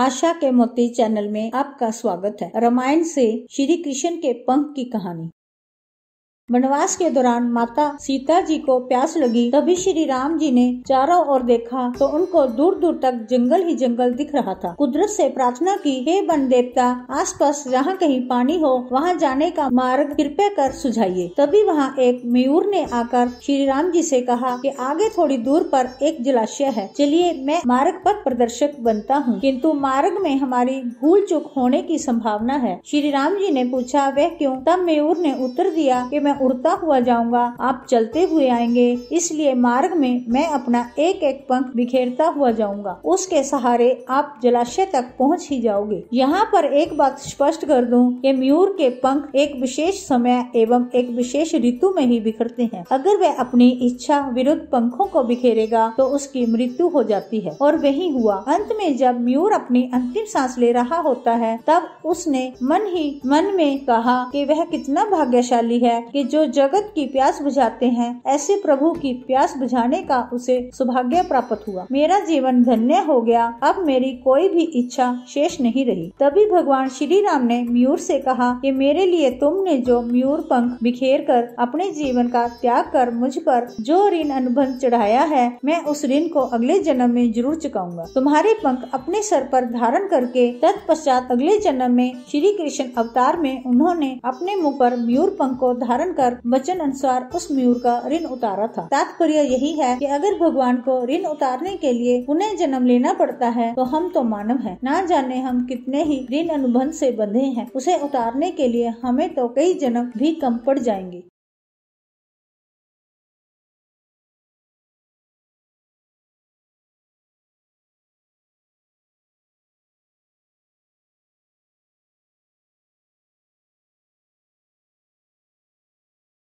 आशा के मोती चैनल में आपका स्वागत है। रामायण से श्री कृष्ण के पंख की कहानी। वनवास के दौरान माता सीता जी को प्यास लगी। तभी श्री राम जी ने चारों ओर देखा तो उनको दूर दूर तक जंगल ही जंगल दिख रहा था। कुदरत से प्रार्थना की, हे वन देवता, आसपास जहाँ कहीं पानी हो वहाँ जाने का मार्ग कृपया कर सुझाइए। तभी वहाँ एक मयूर ने आकर श्री राम जी से कहा कि आगे थोड़ी दूर पर एक जलाशय है, चलिए मैं मार्ग पथ प्रदर्शक बनता हूँ, किंतु मार्ग में हमारी भूल चूक होने की संभावना है। श्री राम जी ने पूछा, वह क्यों? तब मयूर ने उत्तर दिया कि मैं उड़ता हुआ जाऊंगा, आप चलते हुए आएंगे, इसलिए मार्ग में मैं अपना एक एक पंख बिखेरता हुआ जाऊंगा, उसके सहारे आप जलाशय तक पहुंच ही जाओगे। यहाँ पर एक बात स्पष्ट कर दूं कि मयूर के पंख एक विशेष समय एवं एक विशेष ऋतु में ही बिखरते हैं। अगर वह अपनी इच्छा विरुद्ध पंखों को बिखेरेगा तो उसकी मृत्यु हो जाती है, और वही हुआ। अंत में जब मयूर अपनी अंतिम सांस ले रहा होता है तब उसने मन ही मन में कहा कि वह कितना भाग्यशाली है कि जो जगत की प्यास बुझाते हैं, ऐसे प्रभु की प्यास बुझाने का उसे सौभाग्य प्राप्त हुआ। मेरा जीवन धन्य हो गया, अब मेरी कोई भी इच्छा शेष नहीं रही। तभी भगवान श्री राम ने मयूर से कहा कि मेरे लिए तुमने जो मयूर पंख बिखेर कर अपने जीवन का त्याग कर मुझ पर जो ऋण अनुबंध चढ़ाया है, मैं उस ऋण को अगले जन्म में जरूर चुकाऊंगा। तुम्हारे पंख अपने सर पर धारण करके तत्पश्चात अगले जन्म में श्री कृष्ण अवतार में उन्होंने अपने मुँह पर मयूर पंख को धारण कर वचन अनुसार उस मयूर का ऋण उतारा था। तात्पर्य यही है कि अगर भगवान को ऋण उतारने के लिए पुनः जन्म लेना पड़ता है तो हम तो मानव हैं, ना जाने हम कितने ही ऋण अनुबंध से बंधे हैं। उसे उतारने के लिए हमें तो कई जन्म भी कम पड़ जाएंगे।